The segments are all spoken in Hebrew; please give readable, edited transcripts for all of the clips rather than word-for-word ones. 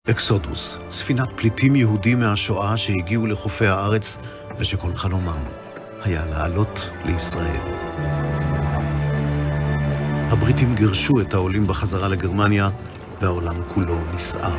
אקסודוס, ספינת פליטים יהודים מהשואה שהגיעו לחופי הארץ ושכל חלומם היה לעלות לישראל. הבריטים גירשו את העולים בחזרה לגרמניה והעולם כולו נסער.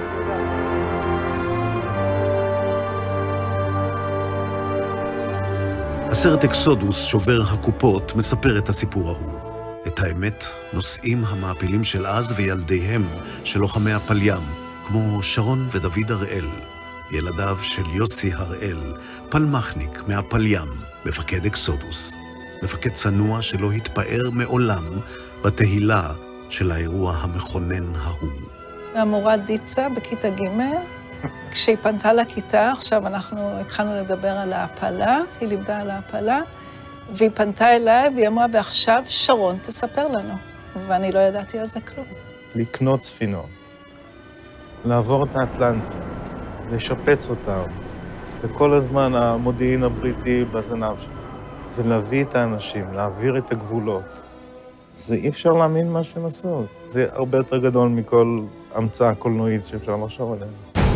הסרט אקסודוס, שובר הקופות, מספר את הסיפור ההוא. את האמת נושאים המעפילים של אז וילדיהם של לוחמי הפלים, כמו שרון ודוד הראל, ילדיו של יוסי הראל, פלמחניק מהפלים, מפקד אקסודוס. מפקד צנוע שלא התפאר מעולם בתהילה של האירוע המכונן ההוא. המורה דיצה בכיתה ג' כשהיא פנתה לכיתה, עכשיו אנחנו התחלנו לדבר על ההפלה, היא לימדה על ההפלה, והיא פנתה אליי והיא אמרה, ועכשיו שרון תספר לנו. ואני לא ידעתי על זה כלום. לקנות ספינות, לעבור את האטלנטי, לשפץ אותם, וכל הזמן המודיעין הבריטי בזנב שלו, ולהביא את האנשים, להעביר את הגבולות. זה אי אפשר להאמין מה שהם עשו. זה הרבה יותר גדול מכל המצאה קולנועית שאפשר לחשוב עליה.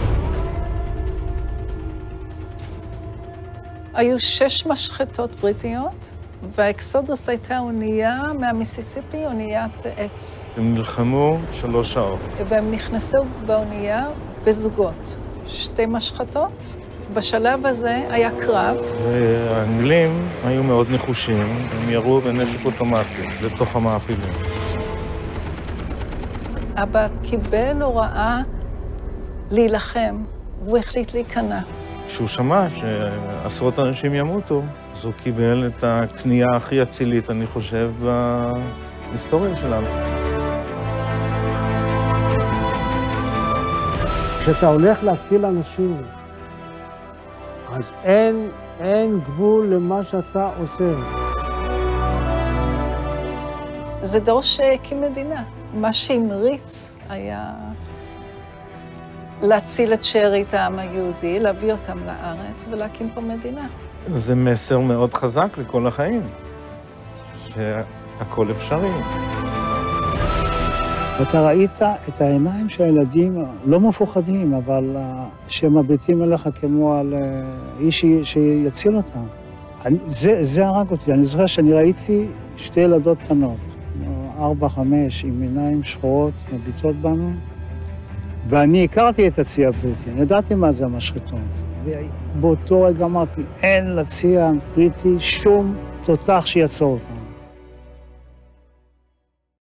היו 6 משחטות בריטיות, והאקסודוס הייתה אונייה מהמיסיסיפי, אוניית עץ. הם נלחמו 3 שעות. והם נכנסו באונייה בזוגות. 2 משחטות. בשלב הזה היה קרב. והאנגלים היו מאוד נחושים, הם ירו בנשק אוטומטי לתוך המעפילים. אבא קיבל הוראה להילחם, והוא החליט להיכנע. כשהוא שמע שעשרות אנשים ימותו, אז הוא קיבל את הקנייה הכי אצילית, אני חושב, בהיסטוריה שלנו. כשאתה הולך להציל אנשים, אז אין גבול למה שאתה עושה. זה דור שהקים מדינה. מה שהמריץ היה להציל את שארית העם היהודי, להביא אותם לארץ ולהקים פה מדינה. זה מסר מאוד חזק לכל החיים, שהכל אפשרי. ואתה ראית את העיניים של הילדים, לא מפוחדים, אבל שמביטים אליך כמו על איש שיציל אותם. זה הרג אותי. אני זוכר שאני ראיתי 2 ילדות קטנות, 4-5, עם עיניים שחורות, מביטות בנו, ואני הכרתי את הצי הבריטי, אני ידעתי מה זה המשחטות. ובאותו רגע אמרתי, אין לצי הבריטי שום תותח שיעצור אותם.